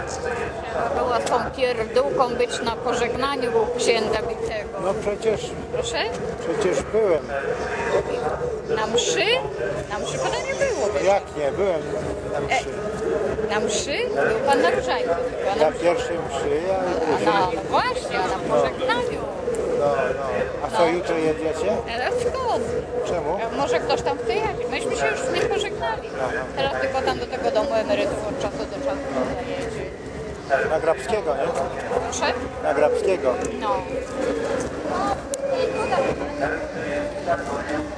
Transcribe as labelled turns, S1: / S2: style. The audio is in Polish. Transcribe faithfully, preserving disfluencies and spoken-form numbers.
S1: Trzeba było z tą pierdółką być na pożegnaniu księdza Witego.
S2: No przecież,
S1: Proszę?
S2: przecież byłem.
S1: Na mszy? Na mszy pana nie było. wiesz?
S2: Jak nie, byłem na
S1: E,
S2: mszy.
S1: na mszy? Był pan na różańcu. tylko, a
S2: Na
S1: Na mszy.
S2: pierwszej mszy, a
S1: A
S2: drugiej.
S1: no, no właśnie, a na pożegnaniu.
S2: No, no. A co jutro jedziecie?
S1: Ale skąd?
S2: Czemu?
S1: A może ktoś tam chce jechać? Myśmy się już nie pożegnali. Teraz tylko tam do tego domu emerytów od czasu do czasu zajedzie.
S2: Na Grabskiego, nie?
S1: Proszę?
S2: Na Grabskiego.
S1: No.